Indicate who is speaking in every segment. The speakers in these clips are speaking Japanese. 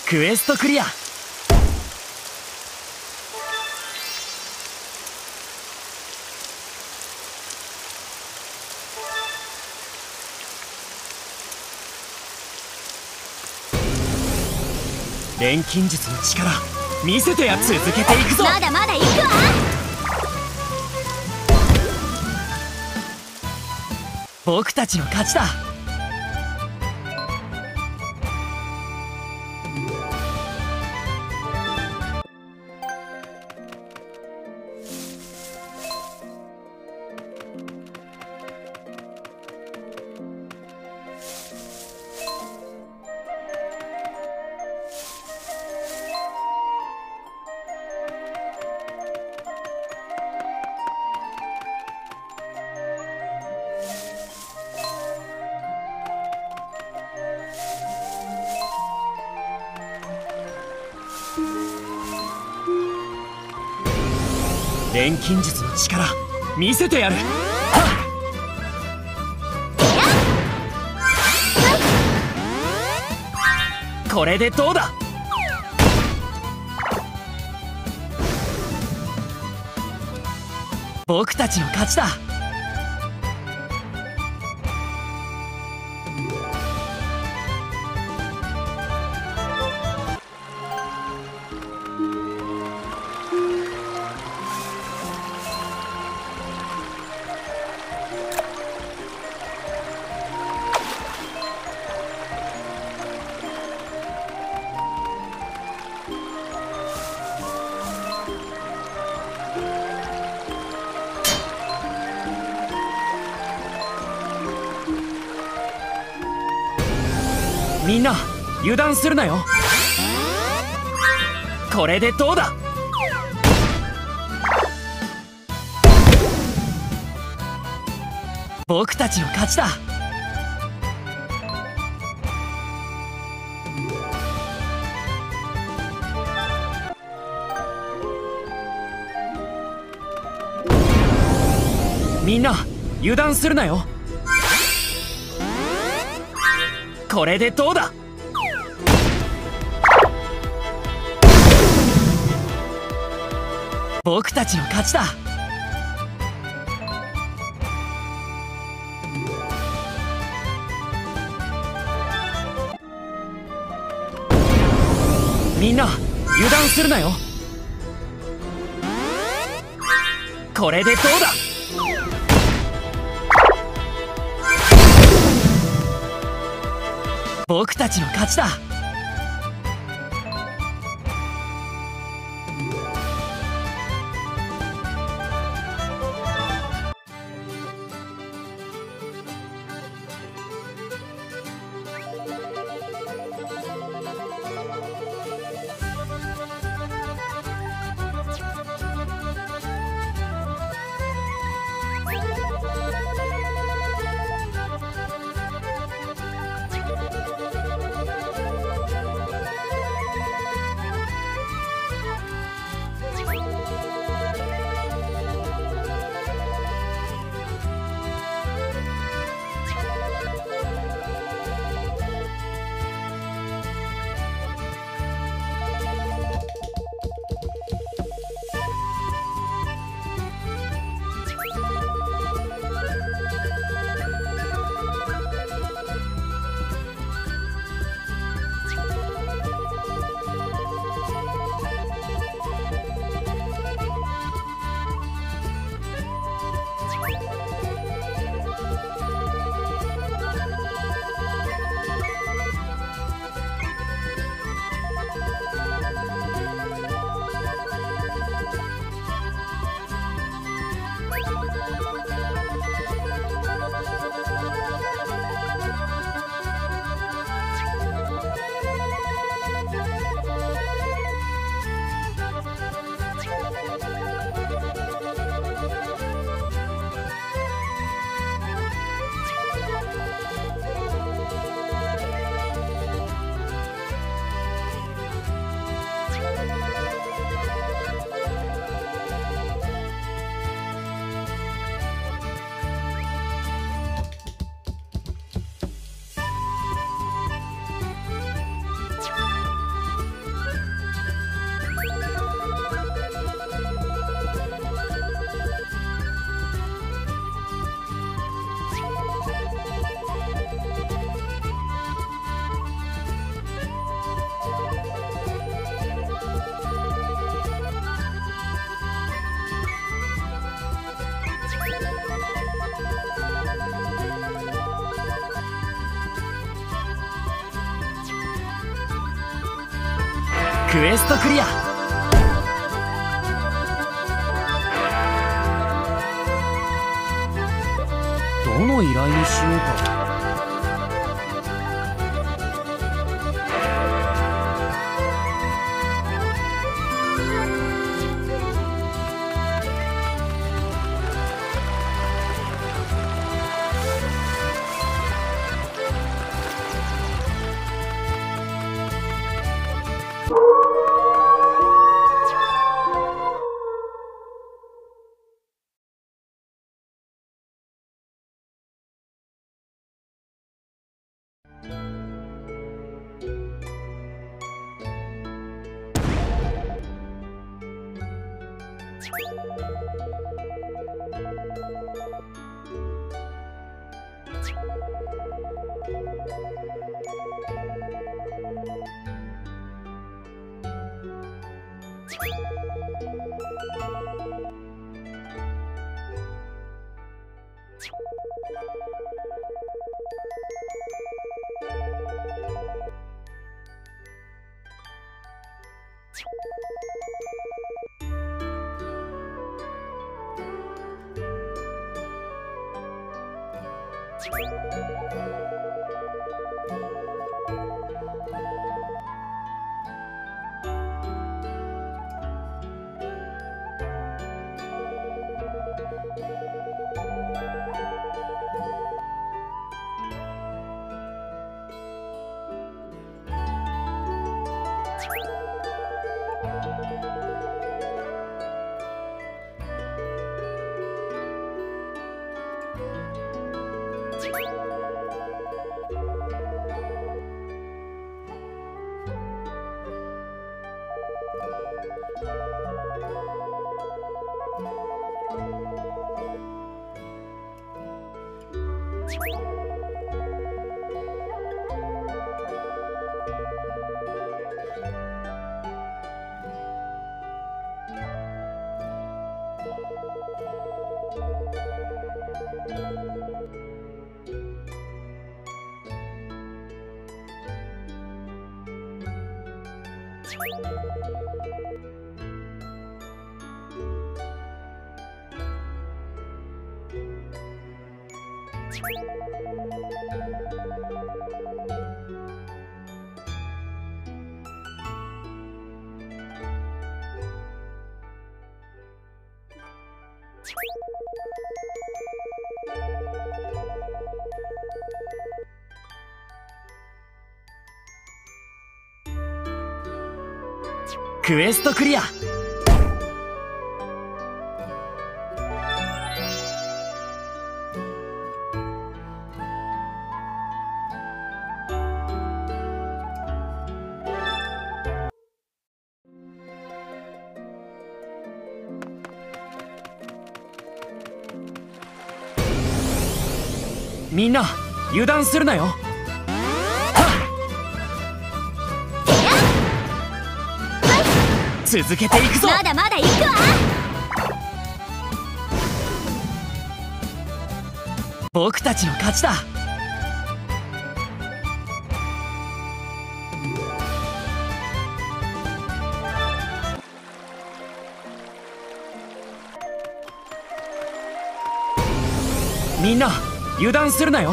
Speaker 1: クエストクリア。錬金術の力見せてや。続けていくぞ。
Speaker 2: まだまだ行くわ。
Speaker 1: 僕たちの勝ちだ。錬金術の力見せてやる。これでどうだ。僕たちの勝ちだ。みんな油断するなよ。これでどうだ。僕たちの勝ちだ。みんな油断するなよ。これでどうだ。僕たちの勝ちだ。みんな油断するなよ。これでどうだ。僕たちの勝ちだ。 クエストクリア。どの依頼にしようか。クエストクリア。みんな油断するなよ。続けていくぞ。
Speaker 2: まだまだ行くわ。
Speaker 1: 僕たちの勝ちだ。みんな油断するなよ。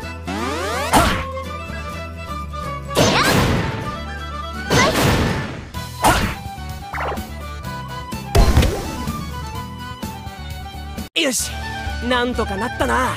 Speaker 3: よし、なんとかなったな。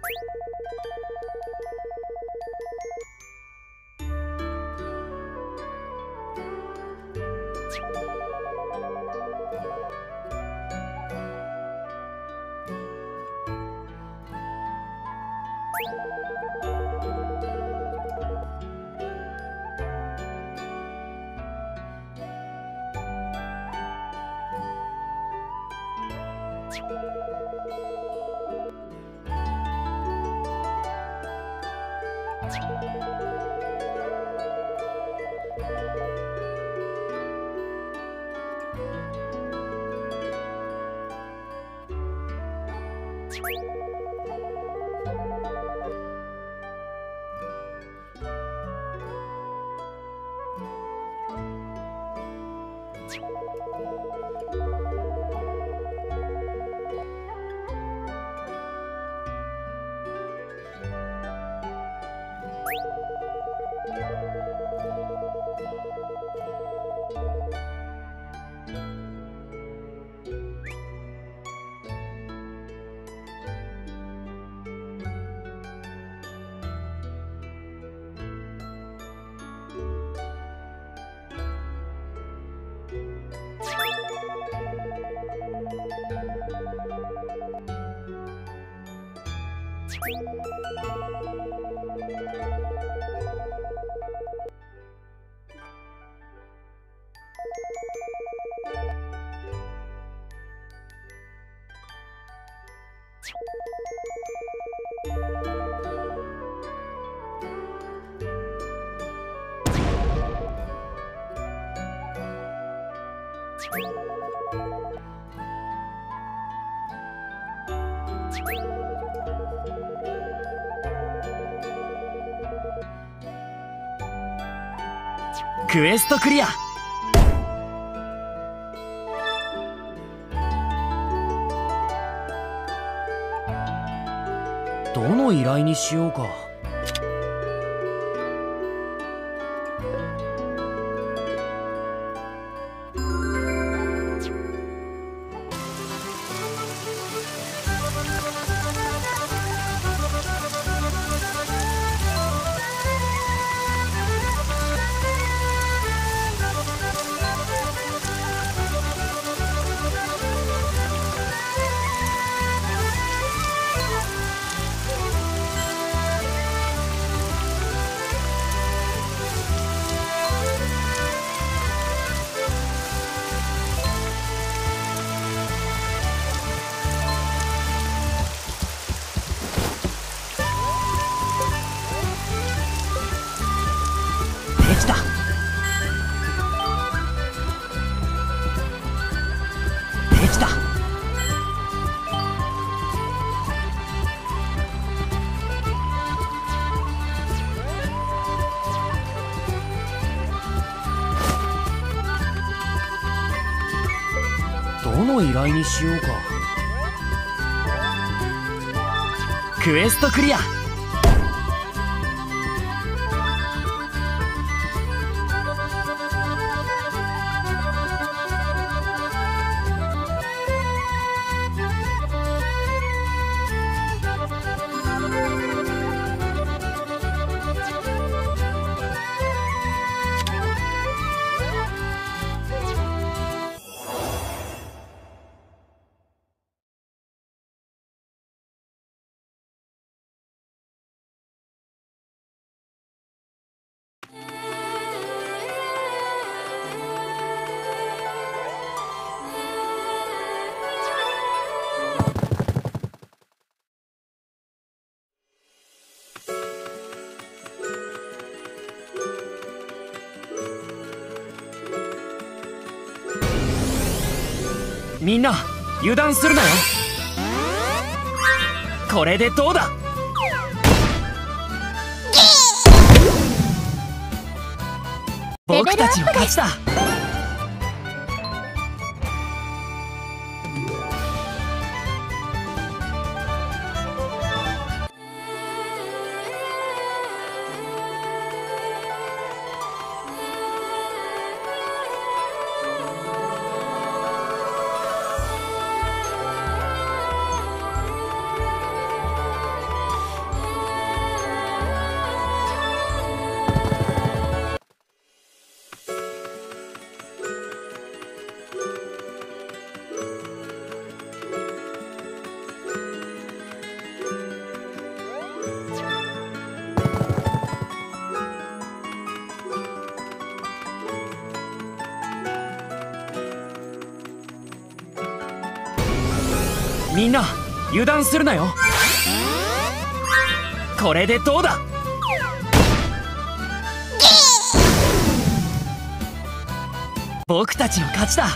Speaker 1: クエストクリア。どの依頼にしようか。どの依頼にしようか。クエストクリア。みんな油断するなよ。これでどうだ。僕たちの勝ちだ。 みんな油断するなよ。これでどうだ。僕たちの勝ちだ。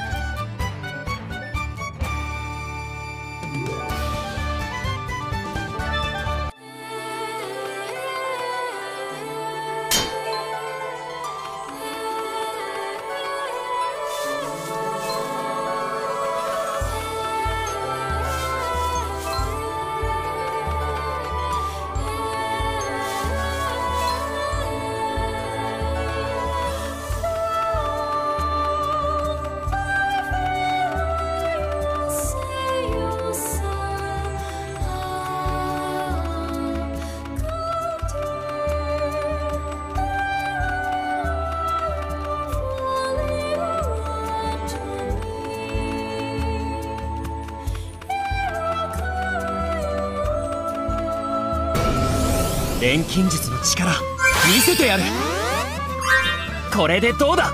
Speaker 1: 錬金術の力見せてやる。これでどうだ。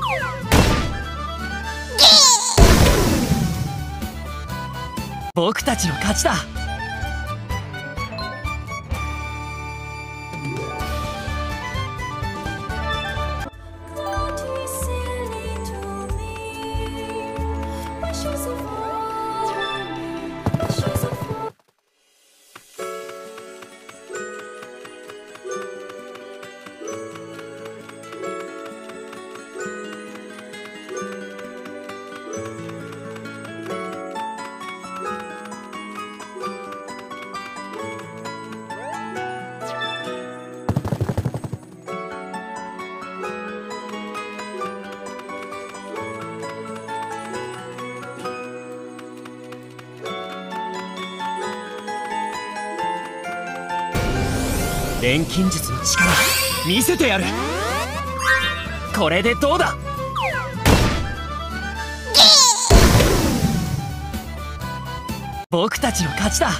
Speaker 1: 僕たちの勝ちだ。錬金術の力見せてやる。これでどうだ。僕たちの勝ちだ。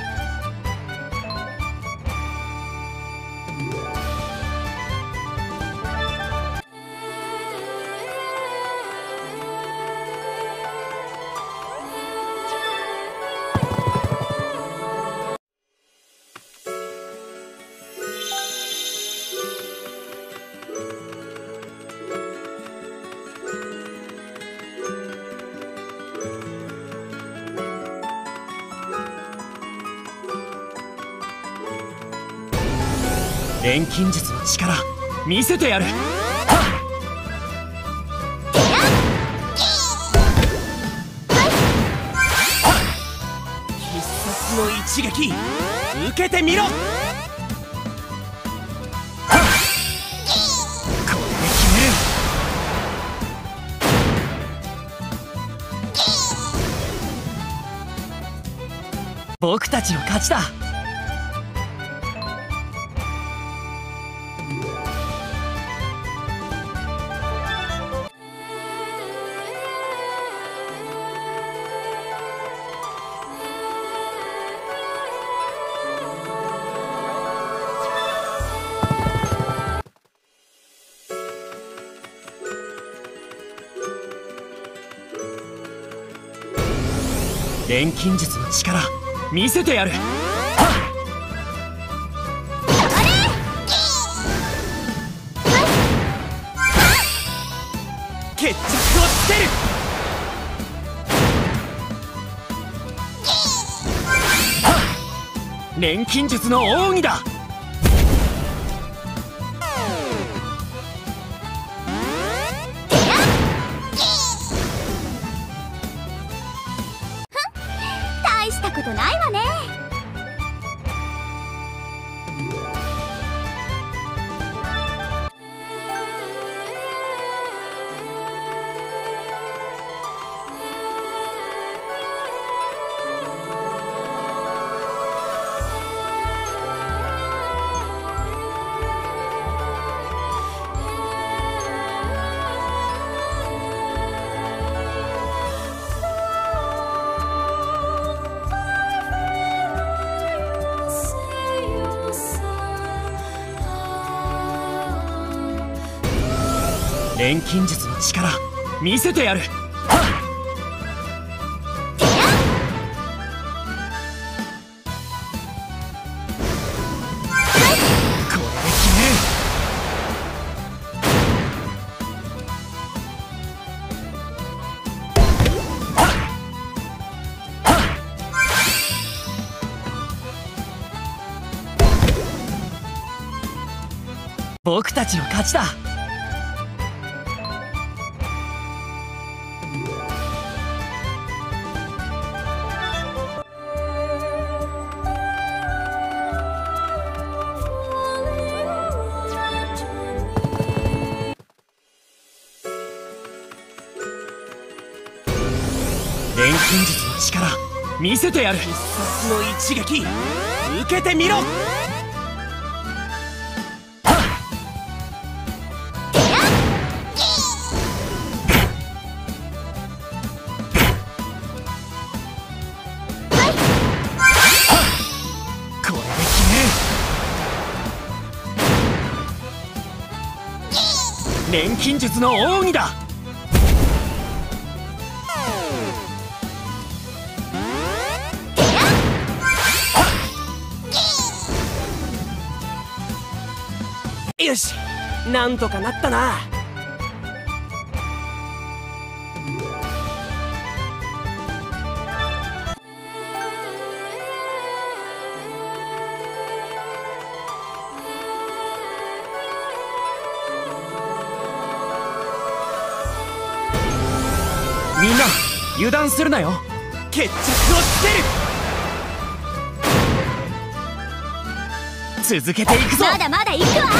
Speaker 1: 錬金術の力見せてやる。
Speaker 3: 必殺の一撃受けてみろ。こ
Speaker 1: れで決める。僕たちの勝ちだ。錬金術の力見せてやる。
Speaker 3: 決着をつける。
Speaker 1: 錬金術の奥義だ。
Speaker 2: 大したことないわね。錬金術の力見せてやる。
Speaker 1: 僕たちの勝ちだ。錬金術の力見せてやる。
Speaker 3: 必殺の一撃受けてみろ。
Speaker 1: これで決める。錬金術の奥義だ。
Speaker 3: よし、なんとかなったな。
Speaker 1: みんな油断するなよ。
Speaker 3: 決着をつける。
Speaker 1: 続けていくぞ。
Speaker 2: まだまだ行くわ。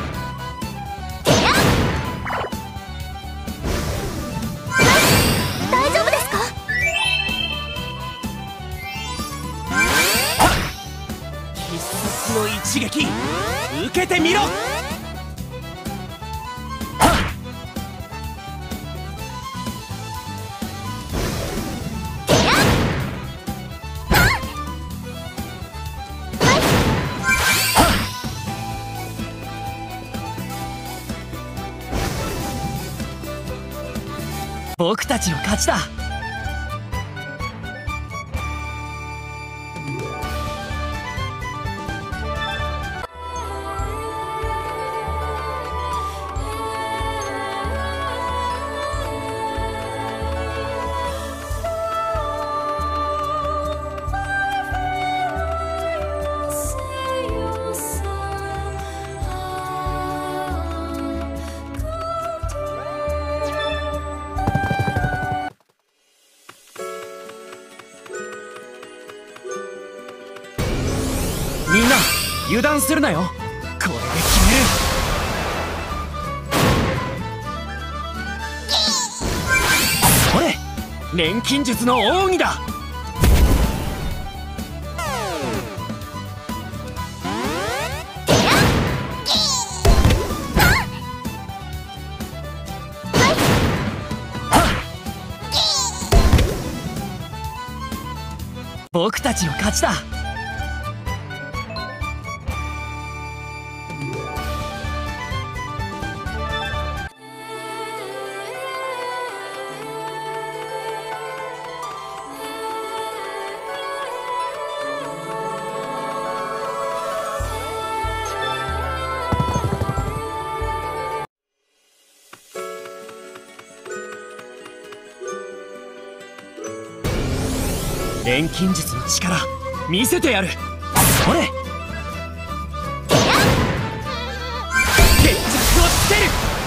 Speaker 2: 大丈夫ですか？
Speaker 3: 必殺の一撃受けてみろ。
Speaker 1: 僕たちの勝ちだ。みんな油断するなよ。これで決める。それ錬金術の奥義だ。僕たちの勝ちだ。錬金術の力見せてやる。それ決着をつける。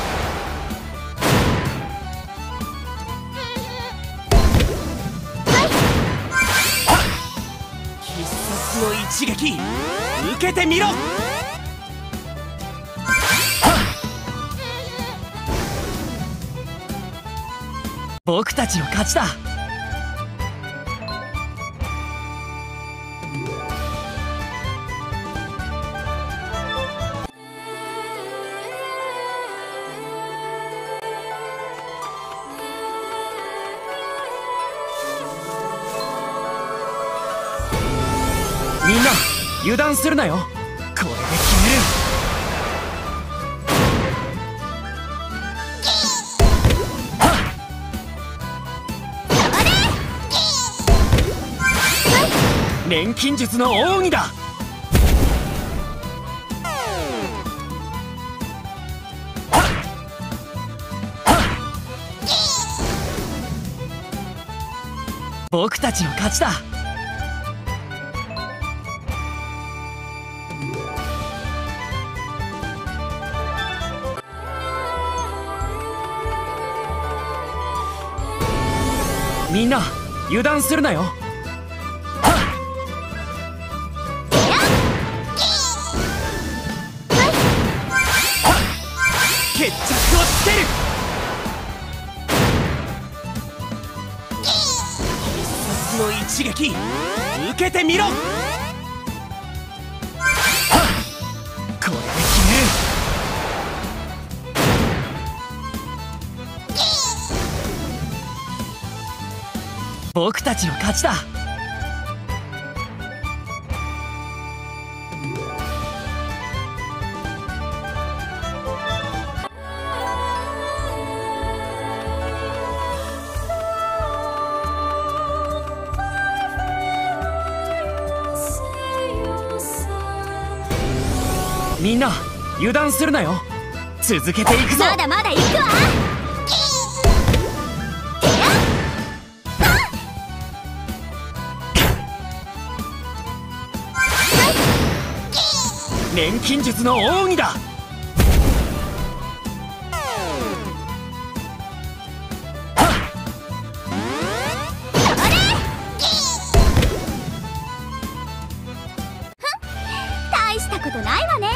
Speaker 3: 必殺の一撃受けてみろ。
Speaker 1: 僕たちの勝ちだ。みんな油断するなよ。これで決める。錬金術の奥義だ。僕たちの勝ちだ。 みんな油断するなよ。は
Speaker 3: 決着をつける。必殺の一撃受けてみろ。
Speaker 1: これで決める。僕たちの勝ちだ。みんな油断するなよ。続けていくぞ。
Speaker 2: まだまだ行くわ。
Speaker 1: 錬金術の奥義だ。
Speaker 2: 大したことないわね。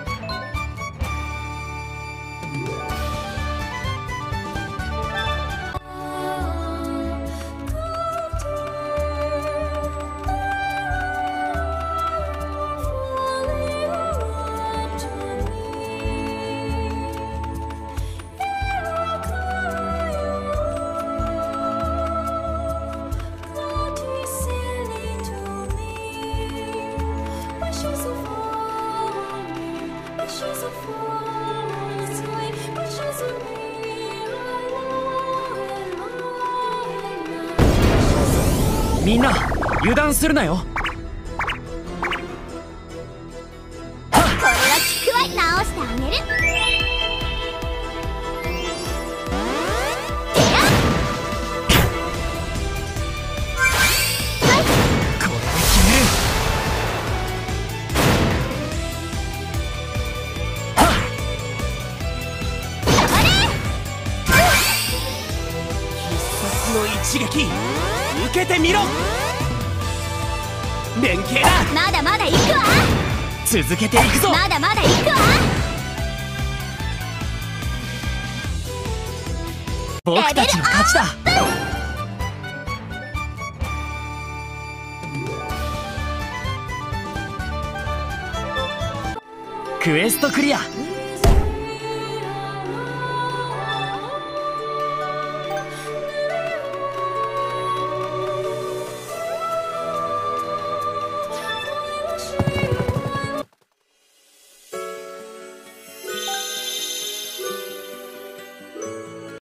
Speaker 1: みんな油断するなよ。
Speaker 2: これは効くわい。直してあげる。
Speaker 1: これで決める。
Speaker 3: 必殺の一撃受けてみろ。連携だ。
Speaker 2: まだまだ行くわ。
Speaker 1: 続けていくぞ。
Speaker 2: まだまだ行くわ。
Speaker 1: 僕たちの勝ちだ。クエストクリア。